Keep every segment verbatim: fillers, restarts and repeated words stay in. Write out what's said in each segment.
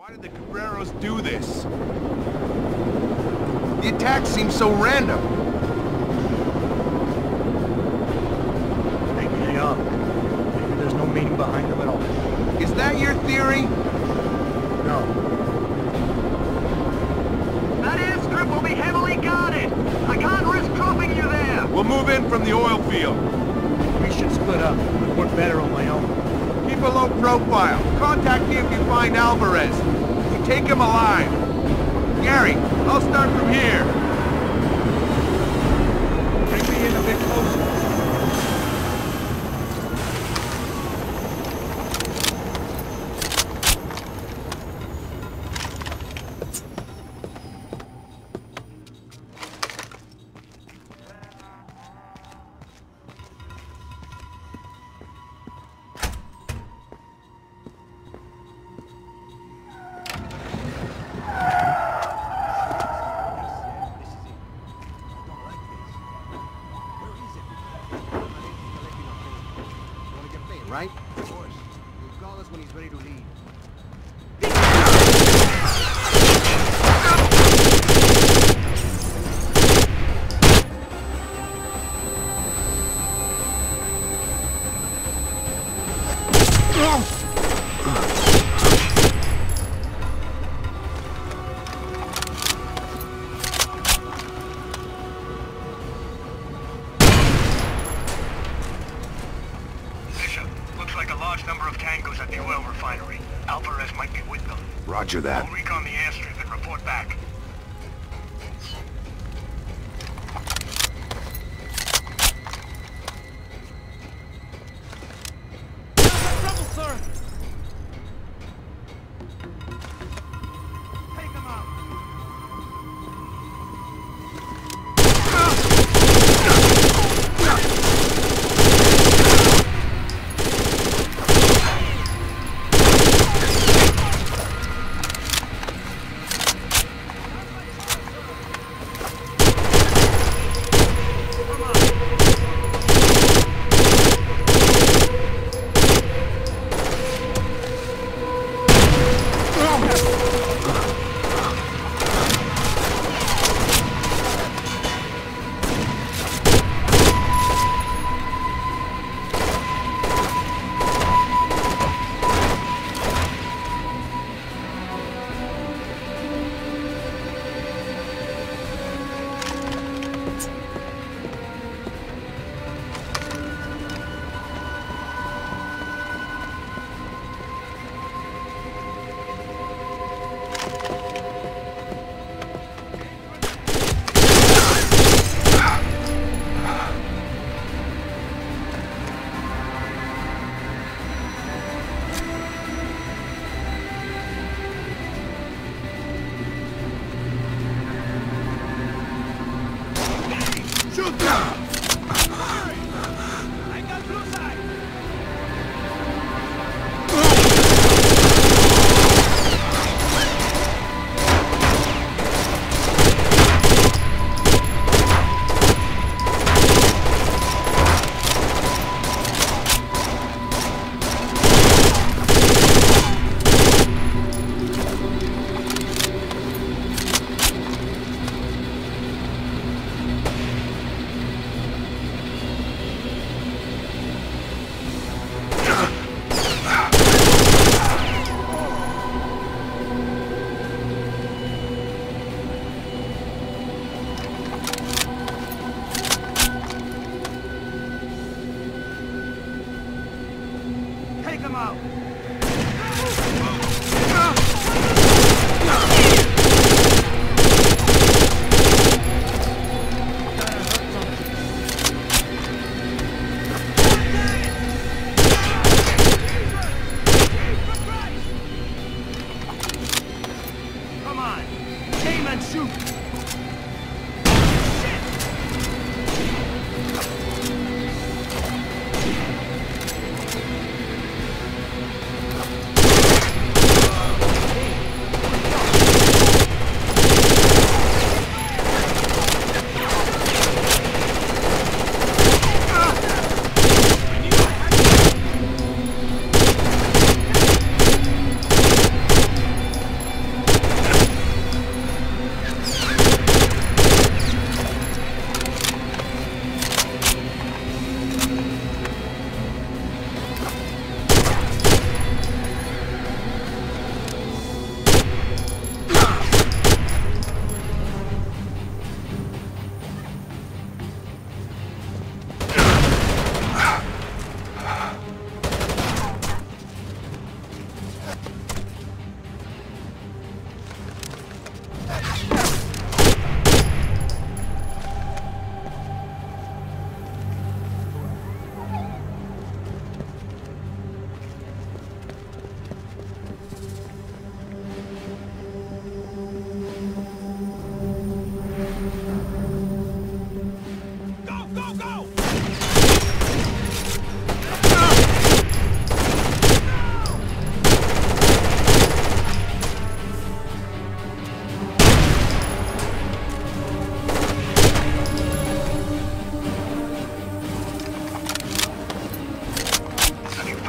Why did the Cabreros do this? The attack seems so random. Maybe they are. Maybe there's no meaning behind them at all. Is that your theory? No. That airstrip will be heavily guarded. I can't risk dropping you there. We'll move in from the oil field. We should split up. I'd work better on my own. Keep a low profile. Contact me if you find Alvarez. We take him alive. Gary, I'll start from here. Bring me in a bit closer. Right? Of course. He'll call us when he's ready to leave. At the oil refinery. Alvarez might be with them. Roger that. We'll recon the airstrip and report back. Trouble, sir! Take him out! Shoot them! I got blue side! Take them out! Come on! Aim and shoot! Shit!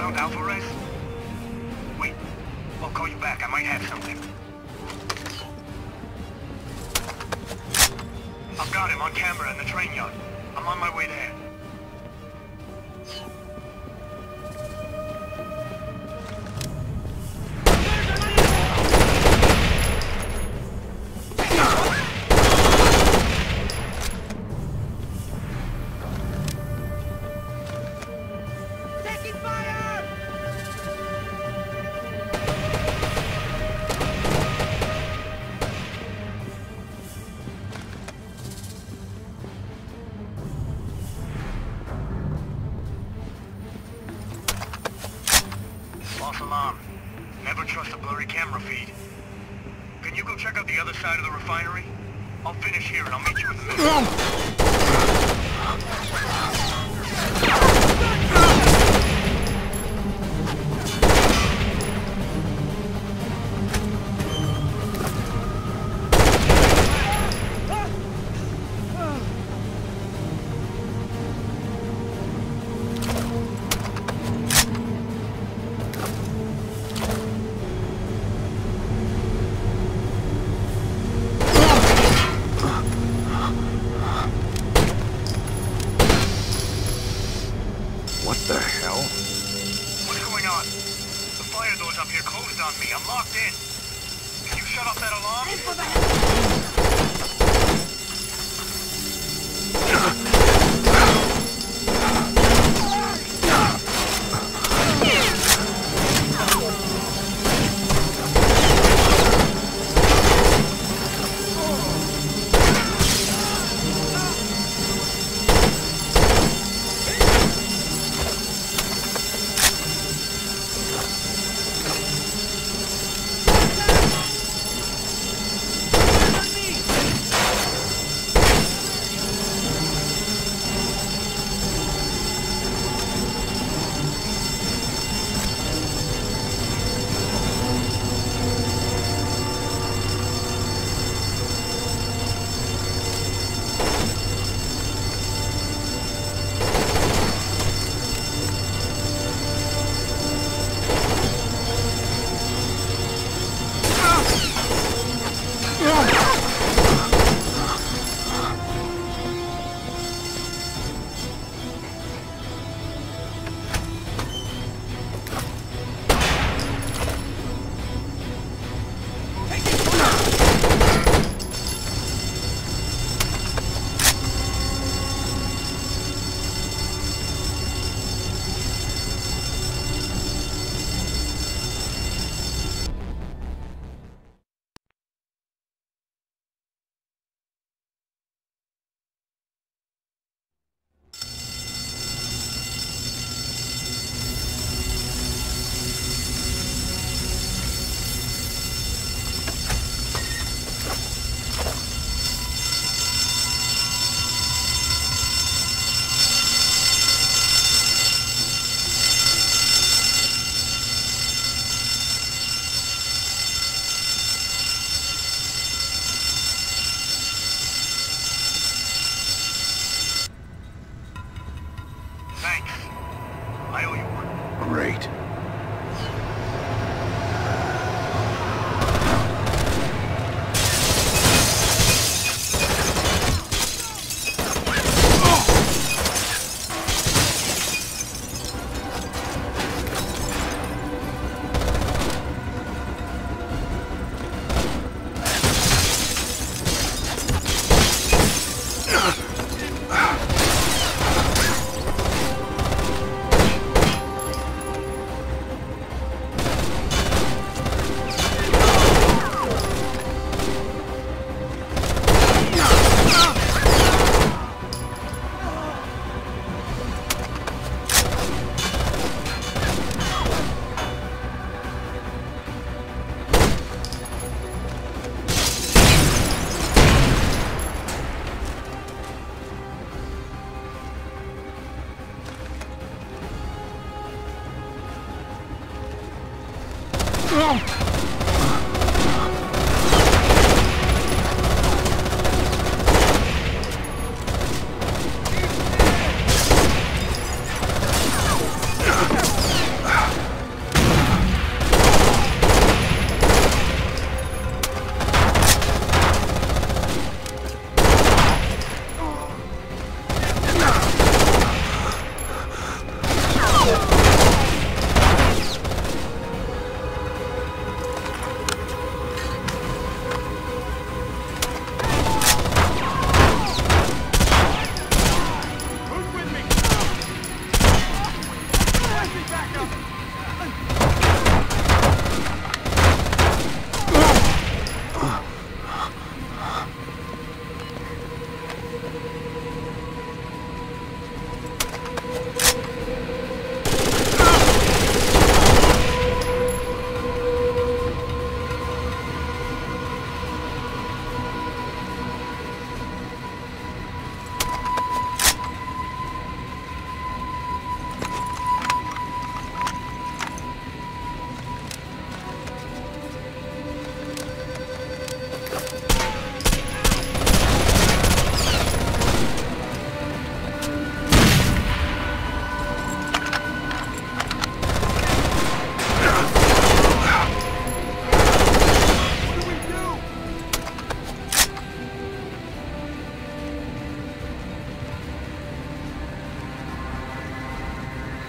found Alvarez? Wait, I'll call you back. I might have something. I've got him on camera in the train yard. I'm on my way there. False alarm. Never trust a blurry camera feed. Can you go check out the other side of the refinery? I'll finish here and I'll meet you in the middle. What the hell? What's going on? The fire doors up here closed on me. I'm locked in. Can you shut off that alarm? Thanks. I owe you one. Great.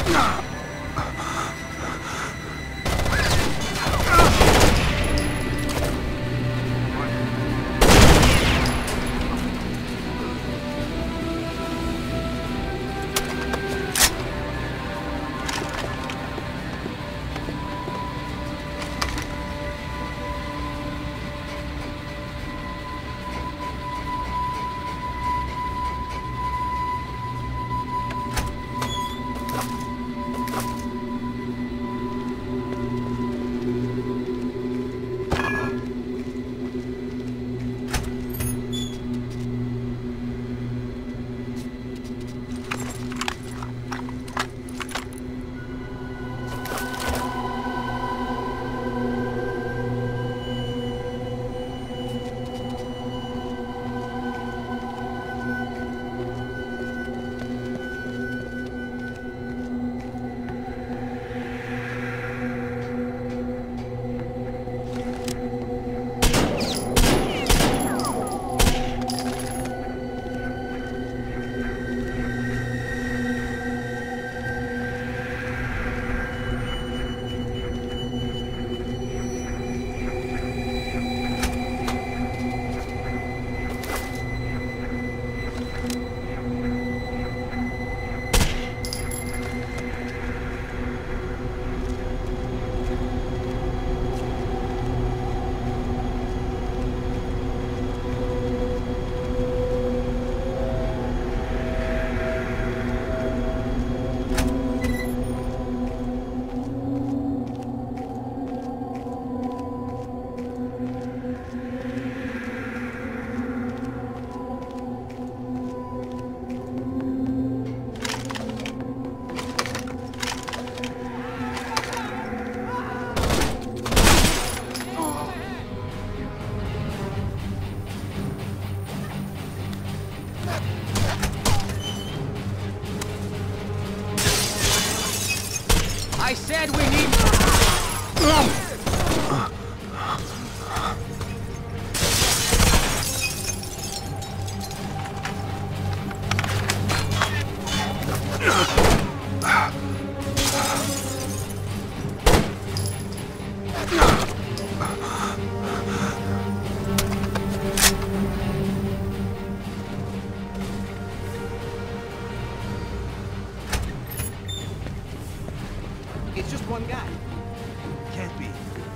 I said we need... It's just one guy. Can't be.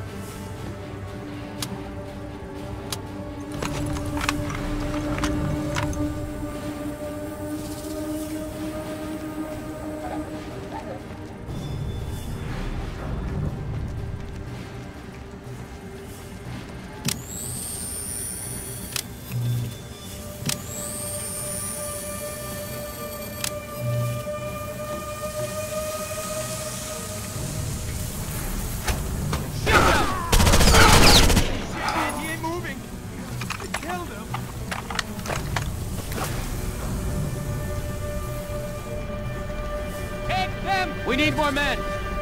We need more men!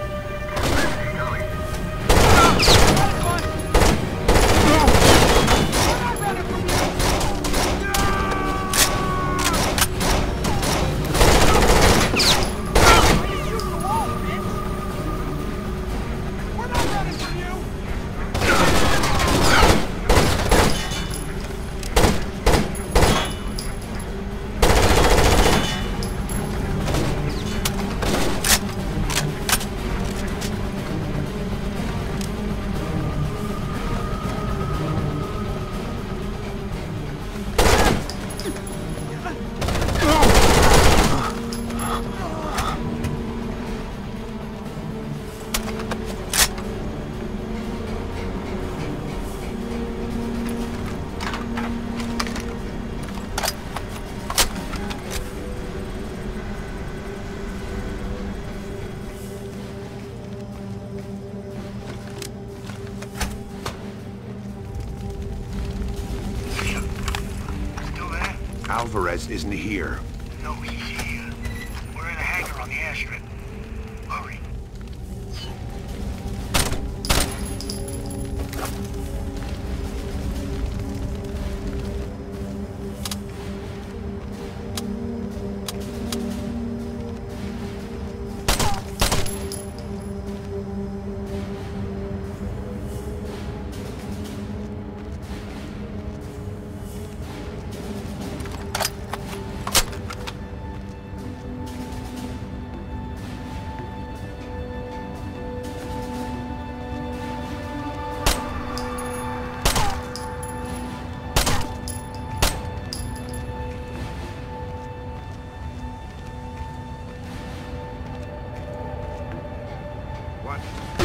Alvarez isn't here. No, he's here. We're in a hangar on the airstrip. Hurry. What?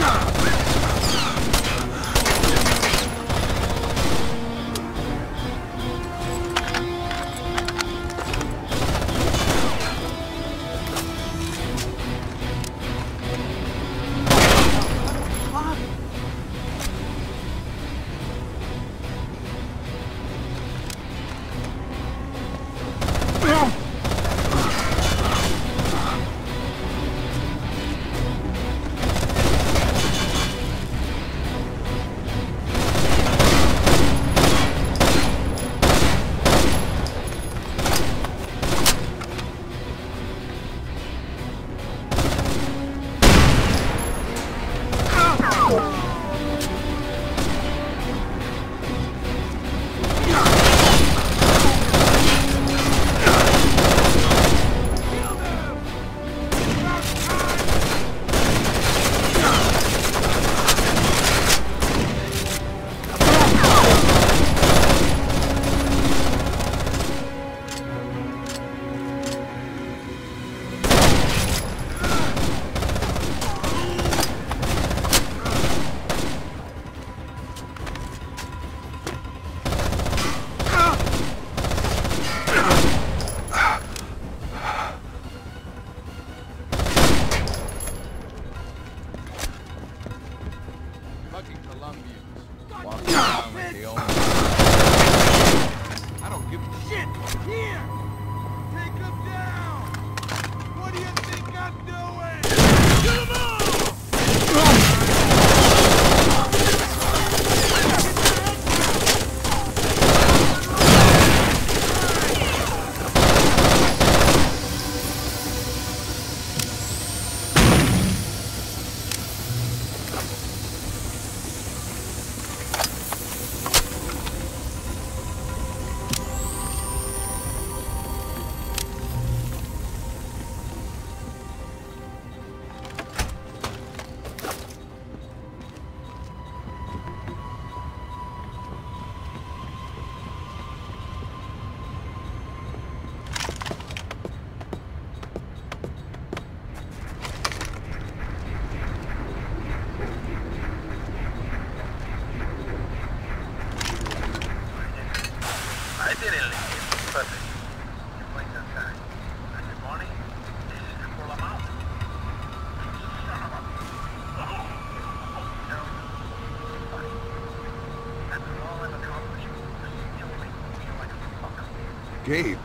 Gabe,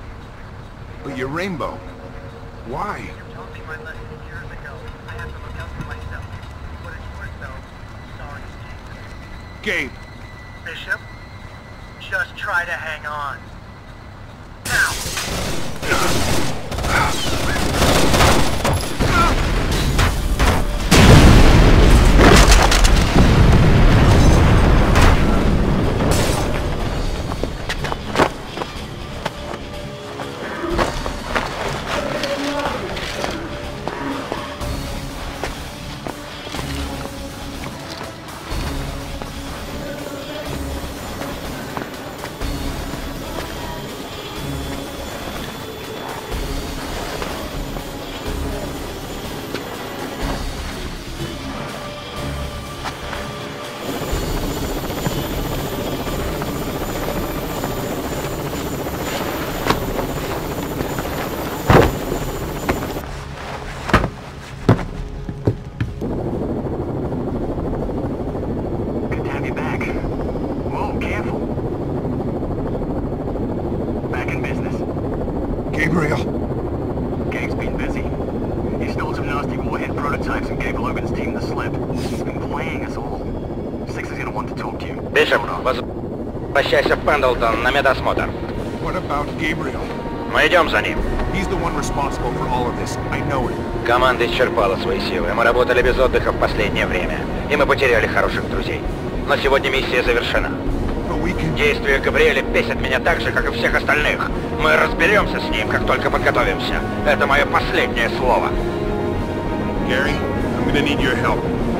but your rainbow. Why? You told me my lesson years ago. I have to look out for myself. What it's worth, though, sorry, Gabe! Bishop, just try to hang on. Now! Gabriel! Gang's been busy. He stole some nasty warhead prototypes and gave Logan's team the slip. He's been playing us all. Six is gonna want to talk to you. Bishop, возвращайся в Пендлтон на медосмотр. What about Gabriel? Мы идем за ним. He's the one responsible for all of this. I know it. Команда исчерпала свои силы. Мы работали без отдыха в последнее время. И мы потеряли хороших друзей. Но сегодня миссия завершена. But we can... Действия Габриэля бесят меня так же, как и всех остальных. Мы разберемся с ним, как только подготовимся. Это мое последнее слово. Gary, I'm gonna need your help.